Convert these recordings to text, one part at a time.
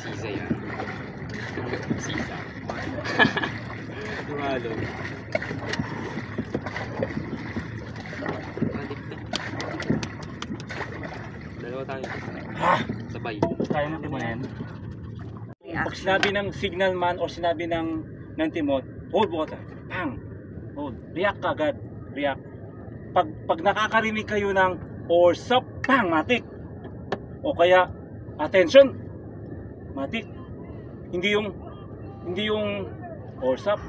Sisa yan. Sisa. Tumalo. Dalawa tayo. Sabay. Kaya mo timunin. Pag sinabi ng signal man o sinabi ng timot, hold water. Pang. Hold. React agad. React. Pag nakakarinig kayo ng or sup, pang, matik. O kaya attention, matik. Hindi yung or sup.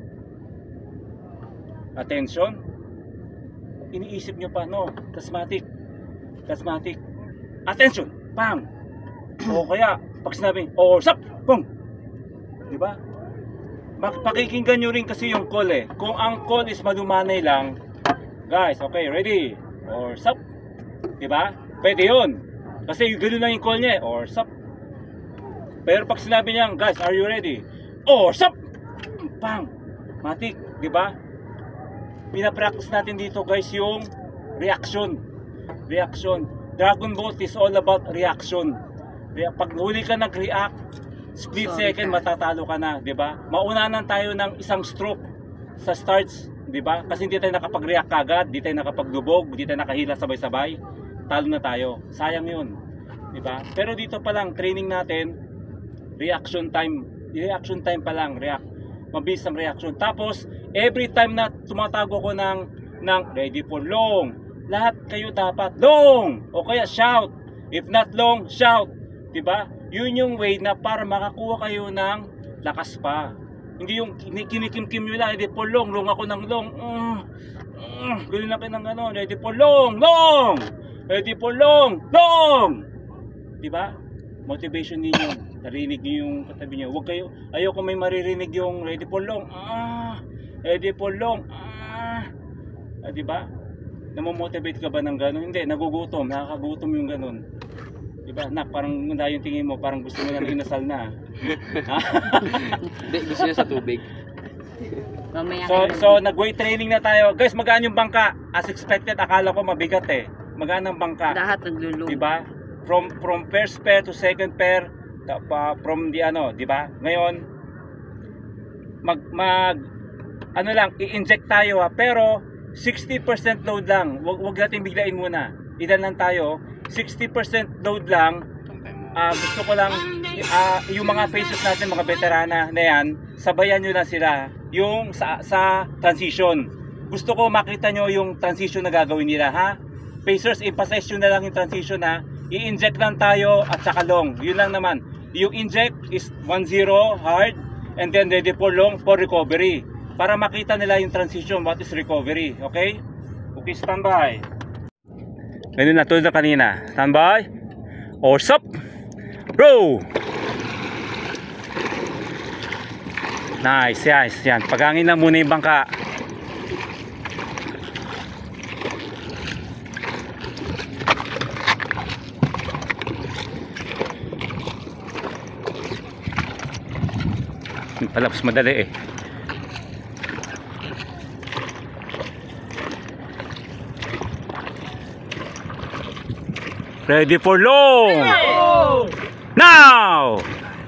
Attention. Iniisip nyo pa, no, tasmatic. Attention, pang. O kaya pag sinabing or sup, pum. Di ba? Pakikinggan nyo rin kasi yung call eh. Kung ang call is malumanay lang, guys, okay, ready? Or sup. Di ba? Pwede yun. Kasi ganoon lang yung call niya eh. Or sup. Pero pag sinabi niya, guys, are you ready? Or sup. Pang. Matik. Di ba? Pinapractice natin dito guys yung reaction. Dragon Boat is all about reaction. Pag huli ka nag-react, split second matatalo ka na, 'di ba? Maunanan tayo ng isang stroke sa starts, 'di ba? Kasi hindi tayo nakapag-react kagad, hindi tayo nakapaglubog, hindi tayo nakahila sabay-sabay, talo na tayo. Sayang 'yun, 'di ba? Pero dito pa lang training natin, reaction time pa lang, mabilis ang reaction. Tapos every time na tumatago ko ng ready for long, lahat kayo dapat long o kaya shout. If not long, shout. Diba? Yun yung way na para makakuha kayo ng lakas pa. Hindi yung kinikimkim nyo lang, ready for long ako ng long. Ganoon na kayo ng gano'n, ready for long, ready for long. Diba? Motivation ninyo. Narinig nyo yung katabi nyo. Huwag kayo, ayoko may maririnig yung ready for long. Ready for long. Diba? Namomotivate ka ba ng gano'n? Hindi, nagugutom, nakakagutom yung gano'n. Diba? Parang muna yung tingin mo, parang gusto mo na inasal na. Hindi, gusto niya sa tubig. So nag-weight training na tayo. Guys, magaan yung bangka. As expected, akala ko mabigat eh. Magaan ang bangka. Lahat naglulong. Diba? From first pair to second pair, from the diba? Ngayon, i-inject tayo ha, pero 60% load lang. Wag natin biglain muna. Ilan lang tayo, 60% load lang. Gusto ko lang yung mga pacers natin, mga veterana na yan, sabayan nyo na sila yung sa transition. Gusto ko makita nyo yung transition na gagawin nila ha. Pacers, emphasize nyo na lang yung transition ha. I-inject lang tayo at saka long. Yun lang naman. Yung inject is 1-0 hard and then ready for long for recovery. Para makita nila yung transition, what is recovery. Okay? Okay, standby. Ganun na, tulad na kanina. Standby. Or sup. Row. Nice, yan. Pagangin lang muna yung bangka. Palapos madali eh. Ready for long. Now.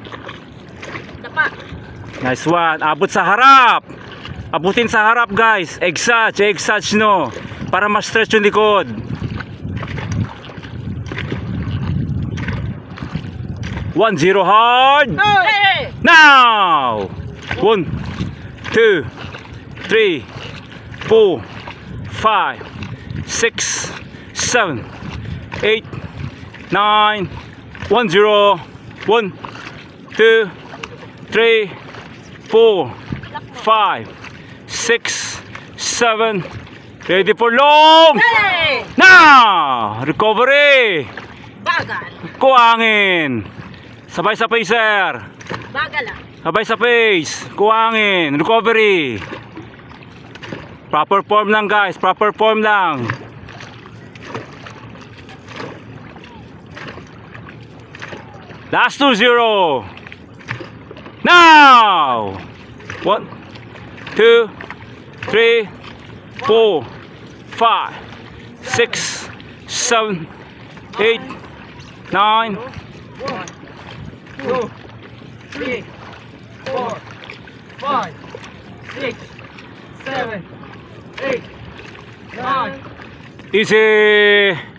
Nice one. Abot sa harap. Abutin sa harap guys. Exage no. Para ma-stretch yung likod. One zero hard. Now. 1, 2, 3, 4, 5, 6, 7, 8, 9, 1 0, 1, 2, 3, 4, 5, 6, 7, ready for long. Now, recovery. Bagal. Kuhangin. Sabay sa pacer. Bagal lang. Sabay sa pace. Kuhangin. Recovery. Proper form lang guys. Proper form lang. Last 2-0. Now. 1, 2, 3, 4, 5, 6, 7, 8, 9. 3, 4, 5, 6, 7, 8, 9. Easy!